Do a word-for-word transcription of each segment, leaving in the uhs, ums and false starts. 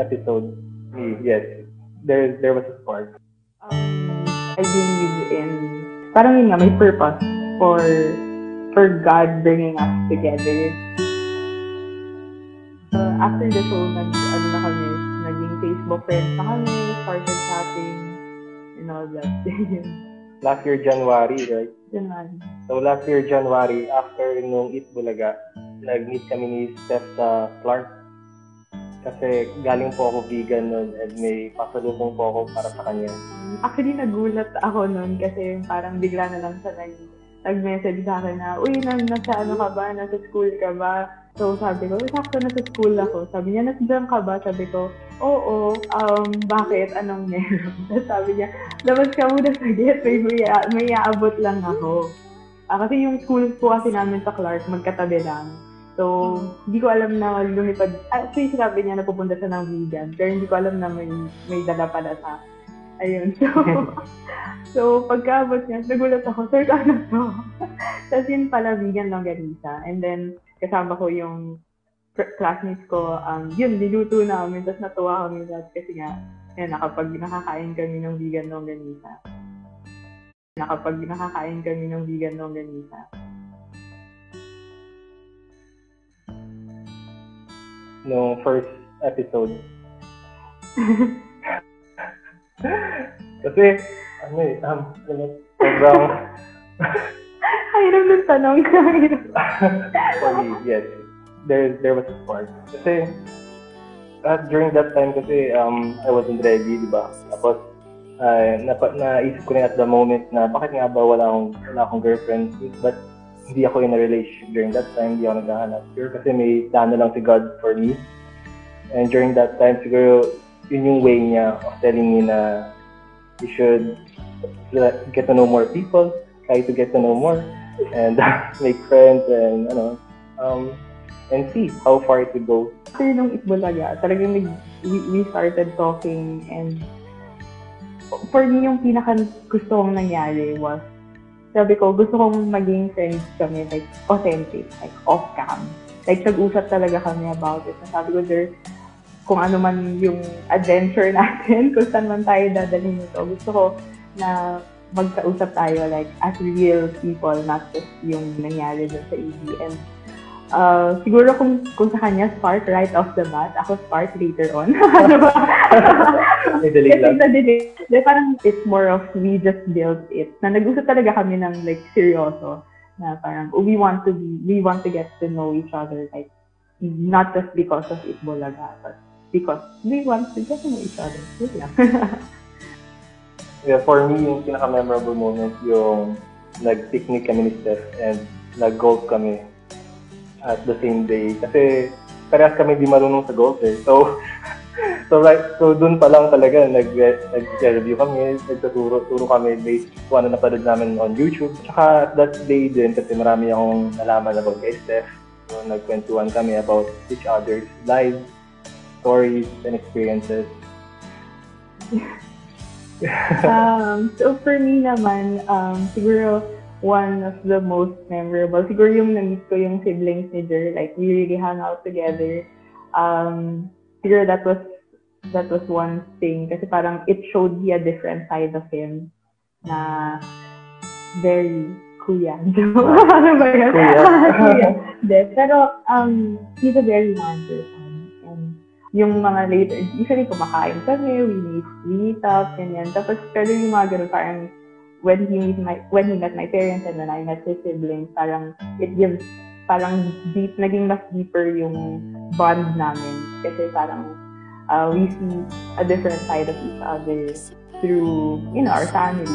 episode, yes, there there was a spark. Um, I believe in, parang yun nga, may purpose for for God bringing us together. Uh, after the show, nag, ano na kami, naging Facebook friends na kami, started chatting, and all that. Last year, January, right? January. So, last year, January, after nung Eat Bulaga, nag-meet kami ni Steph sa Clark. Kasi galing po ako vegan nun and may pasalubong po ako para sa kanya. Actually, nagulat ako nun kasi parang bigla na lang siya nag, nag-message sa akin na, uy, na, nasa ano ka ba? Nasa school ka ba? So, sabi ko, sakto nasa school ako. Sabi niya, nasa ka ba? Sabi ko, oo, um, bakit? Anong meron? Sabi niya, labas ka muna sa gate, may, may, may aabot lang ako. Ah, kasi yung school po kasi namin sa Clark, magkatabi lang. So, hindi ko alam na lumipad. Actually, sinabi niya na pupunta siya ng vegan. Pero hindi ko alam na may, may dala pala sa. Ayun. So, so pagkaabot niya, nagulat ako, sir, ano to? Tapos yun pala, vegan longganisa. And then, kasama ko yung classmates ko. Um, yun, niluto namin. Tapos natuwa kami lahat kasi nga, yan, nakapag nakakain kami ng vegan longganisa. Nakapag nakakain kami ng vegan longganisa. No first episode. Kasi, ano eh, um, sobrang... Hirap ng tanong. For me, yes. There, there was a spark. Kasi, uh, during that time kasi, um, I wasn't ready, di ba? Tapos, uh, napa, naisip ko rin at the moment na bakit nga ba wala akong, wala akong girlfriend, but hindi ako in a relationship during that time, hindi ako naghahanap. Siguro kasi may plano lang si God for me. And during that time, siguro, yun yung way niya of telling me na you should get to know more people, try to get to know more, and make friends, and, ano, um, and see how far it would go. After nung Eat Bulaga, talagang nag, we, we started talking, and for me, yung pinaka gusto kong nangyari was, sabi ko, gusto kong maging friends kami, like, authentic, like, off-cam. Like, nag-usap talaga kami about it. Sabi ko, there, kung ano man yung adventure natin, kung saan man tayo dadalhin ito, gusto ko na magkausap tayo, like, as real people, not just yung nangyari dun sa E D. And, uh, siguro kung, kung sa kanya, spark right off the bat, ako spark later on. Ano ba? May delay lang. Kasi parang it's more of we just built it. Na nag-usap talaga kami ng like seryoso na parang we want to be, we want to get to know each other, like not just because of Eat Bulaga, but because we want to get to know each other. Yeah. Yeah, for me, yung pinaka-memorable moment yung nag-picnic kami ni Steph and nag-golf kami at the same day. Kasi parehas kami di marunong sa golf eh. So, So right, so dun pa lang talaga nag nag-review kami, nagtuturo turo kami based kung ano napanood namin on YouTube. Tsaka that day din kasi marami akong nalaman about kay Steph. So nagkwentuhan kami about each other's lives, stories, and experiences. um, so for me naman, um, siguro one of the most memorable, siguro yung na-meet ko yung siblings ni Jer, like we really hung out together. Um, siguro that was that was one thing kasi parang it showed me a different side of him na very kuya. Ano ba yan? Kuya. Kuya. De, pero um, he's a very nice person. And yung mga later, usually kumakain kami, we meet, we meet up, ganyan. Tapos pero yung mga ganun parang when he met my when he met my parents and when I met his siblings, parang it gives parang deep, naging mas deeper yung bond namin kasi parang uh, we see a different side of each other through, you know, our family.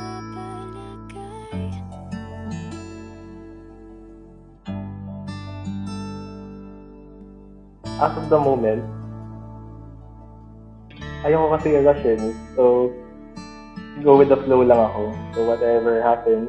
As of the moment, ayoko kasi rush eh. So, go with the flow lang ako. So, whatever happens,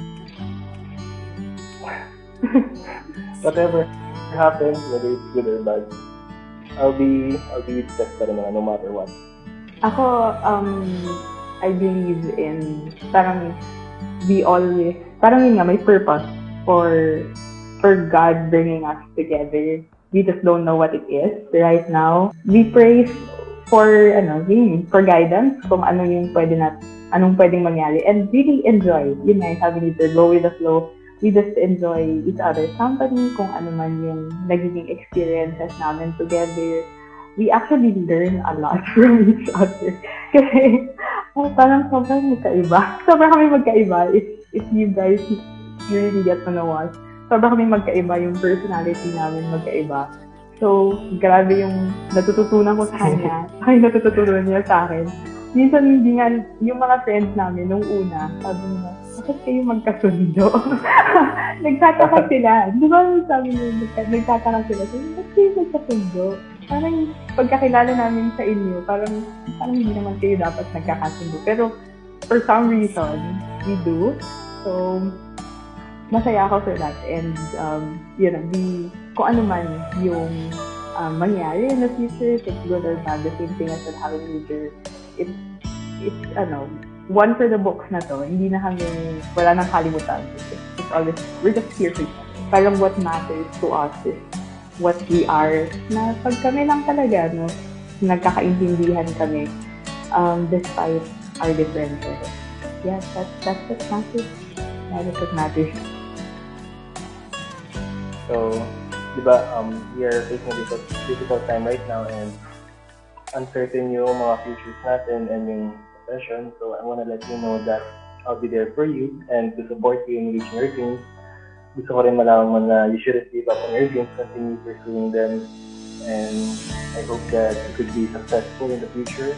whatever happens, whether it's good or bad, I'll be, I'll be with Steph pa rin naman, no matter what. Ako, um, I believe in, parang, we always, parang yun nga, may purpose for, for God bringing us together. we just don't know what it is right now. We pray for ano, yun, for guidance kung ano yung pwede nat, anong pwedeng mangyari, and really enjoy. Yun nga, sabi ni Sir, go with the flow. We just enjoy each other's company, kung ano man yung nagiging experiences namin together. We actually learn a lot from each other. Kasi, oh, parang sobrang magkaiba. Sobrang kami magkaiba. If, if you guys really get to know us, sobrang kami magkaiba, yung personality namin magkaiba. So, grabe yung natututunan ko sa kanya. Ay, natututunan niya sa akin. Minsan hindi nga, yung mga friends namin nung una, sabi nila, bakit kayo magkasundo? Nagtataka sila. Di ba sabi nila, nagtataka sila, bakit kayo magkasundo? Parang pagkakilala namin sa inyo, parang, parang hindi naman kayo dapat nagkakasundo. Pero for some reason, we do. So, masaya ako for that. And, um, you know, the, kung ano man yung um, mangyari in the future, if it's good or bad, the same thing as what happened future, it's, it's, ano, one for the books na to. Hindi na kami, wala nang kalimutan. It's, it's always, we're just here for each other. Parang what matters to us is what we are, na pag kami lang talaga, no, nagkakaintindihan kami, um, despite our differences. Yes, that's, that's what matters. That is what matters. So, di ba, um, we are facing a difficult, difficult time right now, and uncertain yung mga futures natin and yung profession. So, I want to let you know that I'll be there for you and to support you in reaching your dreams. Gusto ko rin malaman mo na you shouldn't give up on your dreams, continue pursuing them, and I hope that you could be successful in the future.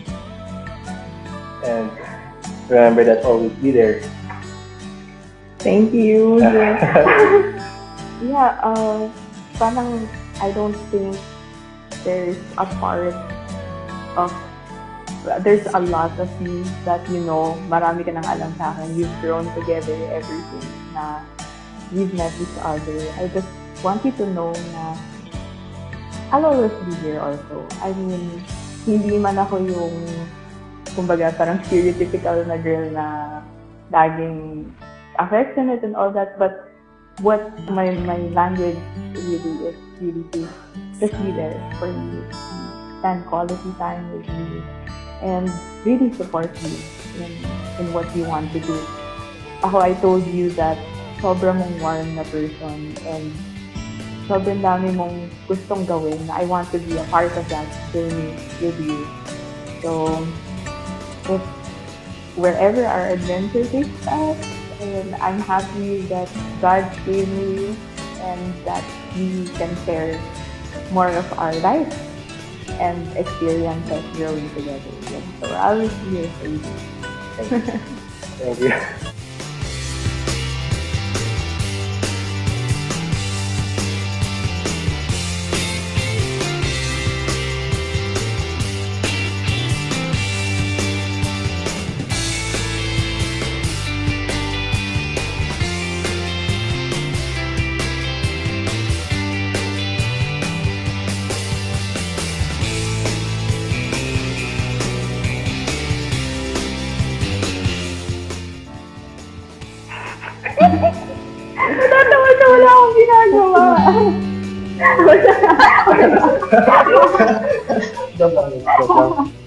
And remember that always be there. Thank you. Yeah, uh, parang I don't think there's a part of, there's a lot of you that you know, marami ka nang alam sa akin. You've grown together everything na we've met each other. I just want you to know na I'll always be here also. I mean, hindi man ako yung, kumbaga, parang stereotypical na girl na laging affectionate and all that, but what my my language really is really to just be there for you, spend quality time with you, and really support you in in what you want to do. Ako, I told you that sobrang mong warm na person and sobrang dami mong gustong gawin. I want to be a part of that journey with you. So, if wherever our adventure takes us, and I'm happy that God gave me and that we can share more of our life and experiences growing together. Yes. So I'll be here for you. Thank you. Thank you. Natatawa ka, wala akong ginagawa. Joke lang, joke lang.